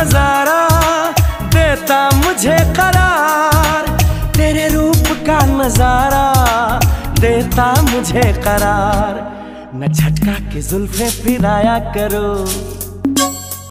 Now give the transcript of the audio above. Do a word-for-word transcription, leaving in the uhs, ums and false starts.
नजारा देता मुझे करार, तेरे रूप का नजारा देता मुझे करार। न झटका के जुल्फे फिराया करो,